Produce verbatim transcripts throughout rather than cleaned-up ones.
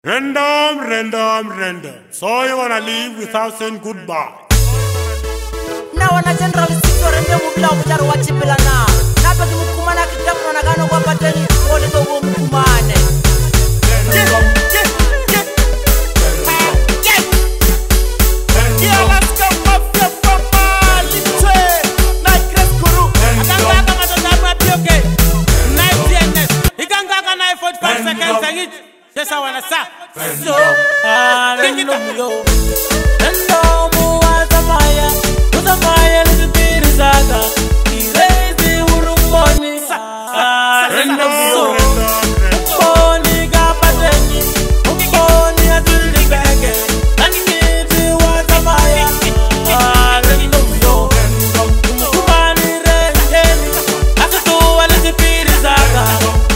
Random, random, random. So you wanna leave without saying goodbye. Now on a general sector random ubla ubara wachipela na. Napa kimukumana kitabu na gano kwa pateni wole to mukumane. Yeah, yeah, yeah. Yeah. Yeah, let's go Mafia from Limpopo. Night Crest Guru. Akanga kama tazama pioke. Night D N S. Ikanga kana forty-five seconds agit. Sasa wana sa. So, ah, random. Random muazamaya. Maya little bit is aga. He raised the urumoni. Ah, random so. Uponi gapateni. Uponi atuli bege. Aniti wazamaya. Ah, random so. Kumani rendeni. Akatu a little bit is aga.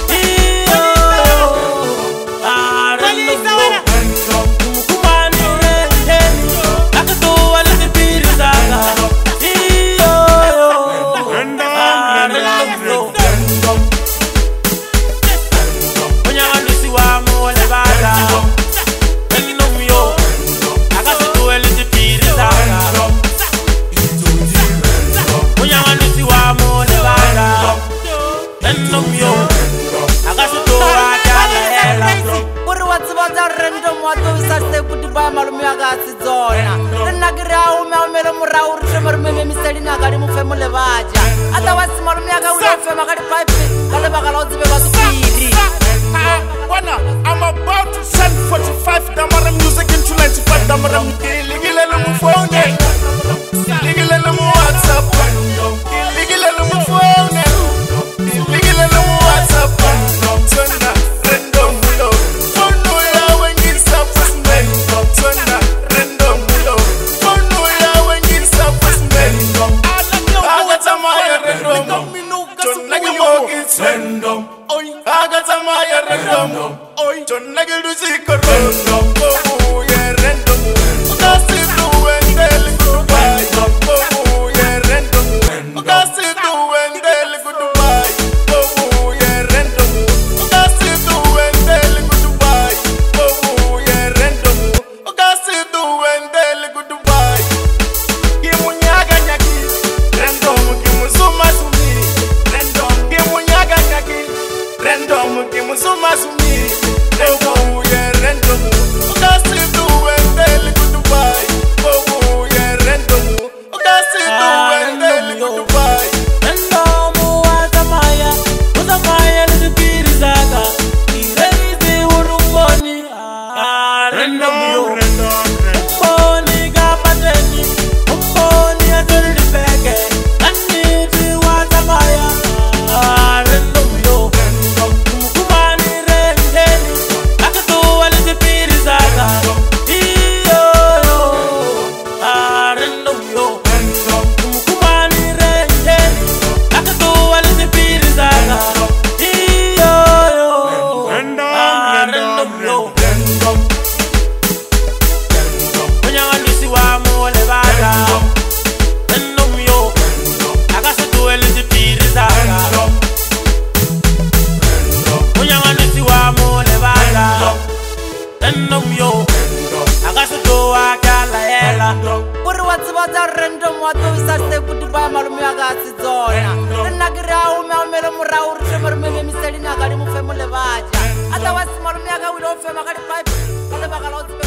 Ah, random so. Kumani rendeni. Akatu a little bit is aga. I'm about to send forty-five damara music into ninety-five damara. Ligilele mu phone, ligilele mu WhatsApp, ligilele mu phone, ligilele mu WhatsApp. Sona random yo, phone ya wengi surface man. Sona random yo, phone ya wengi surface man. Agatamaya random, Sona yo it's random. Agatamaya random. Oi, John Nagel do see random. Oh yeah, random. That's it do when they look goodbye. Oh yeah, random. That's it do when they look goodbye. Oh yeah, random. That's it do when they look goodbye. Oh yeah, random. That's it do when they look goodbye. Kimunyaga nyaki, random. Kimusuma sumi, random. Kimunyaga nyaki, random. Kimusuma sumi. Oh yeah, random. That's it do when they look goodbye. Oh yeah, random. That's it do when they look goodbye. Random muazamaya, muazamaya little bit is aga. He raised the urumoni. Ah, random yo. Uponi gapateni, uponi atuli bege. Aniti wazamaya. Ah, random yo. Kumani rendeni. Akatu a little bit is aga. Iyo yo. Ah, random yo. Kumani rendeni. Akatu a little bit is aga. Iyo yo. Ah, random yo. Onyangalusi wa mole bada. Random yo. Akatu a little bit is aga. Onyangalusi wa mole bada. Random yo. Akatu akala ela. Uri watsibaza random watu isase kudiba malumi akatsizona. Nagira ume umele mura uri shemar meme miseli nakali mufemule baja. Ata wasi malumi akawilo fema kali pipe. Kale bakala